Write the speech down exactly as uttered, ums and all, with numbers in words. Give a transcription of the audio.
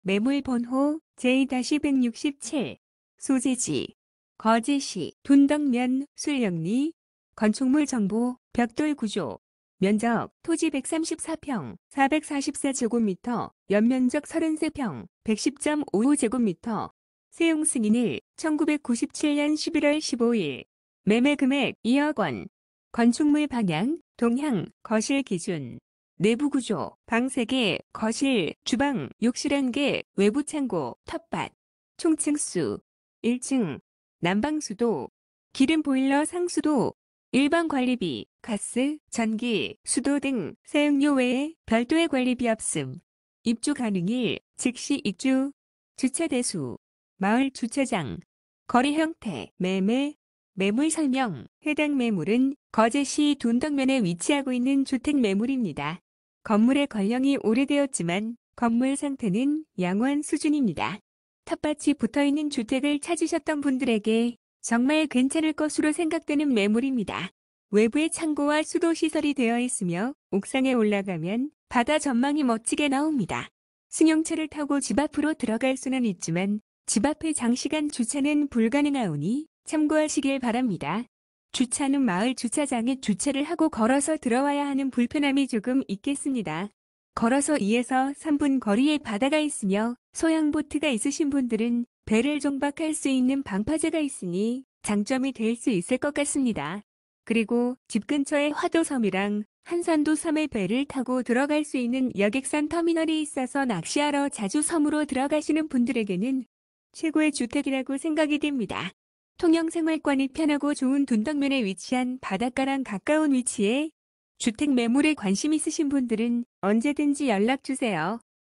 매물 번호 제이 백육십칠. 소재지 거제시 둔덕면 술령리. 건축물 정보 벽돌 구조. 면적 토지 백삼십사 평 사백사십사 제곱미터, 연면적 삼십삼 평 백십 점 오오 제곱미터. 세용 승인일 천구백구십칠 년 십일월 십오일. 매매 금액 이억 원. 건축물 방향 동향. 거실 기준. 내부 구조 방 세 개, 거실, 주방, 욕실 한 개, 외부 창고, 텃밭. 총층수 일 층. 난방수도, 기름 보일러 상수도, 일반 관리비, 가스, 전기, 수도 등 사용료 외에 별도의 관리비 없음. 입주 가능일 즉시 입주. 주차 대수 마을 주차장. 거래 형태 매매. 매물 설명. 해당 매물은 거제시 둔덕면에 위치하고 있는 주택 매물입니다. 건물의 건령이 오래되었지만 건물 상태는 양호한 수준입니다. 텃밭이 붙어있는 주택을 찾으셨던 분들에게 정말 괜찮을 것으로 생각되는 매물입니다. 외부에 창고와 수도시설이 되어 있으며 옥상에 올라가면 바다 전망이 멋지게 나옵니다. 승용차를 타고 집 앞으로 들어갈 수는 있지만 집 앞에 장시간 주차는 불가능하오니 참고하시길 바랍니다. 주차는 마을 주차장에 주차를 하고 걸어서 들어와야 하는 불편함이 조금 있겠습니다. 걸어서 이에서 삼 분 거리에 바다가 있으며 소형보트가 있으신 분들은 배를 정박할 수 있는 방파제가 있으니 장점이 될 수 있을 것 같습니다. 그리고 집 근처에 화도섬이랑 한산도 섬의 배를 타고 들어갈 수 있는 여객선 터미널이 있어서 낚시하러 자주 섬으로 들어가시는 분들에게는 최고의 주택이라고 생각이 됩니다. 통영생활권이 편하고 좋은 둔덕면에 위치한 바닷가랑 가까운 위치에 주택 매물에 관심 있으신 분들은 언제든지 연락주세요.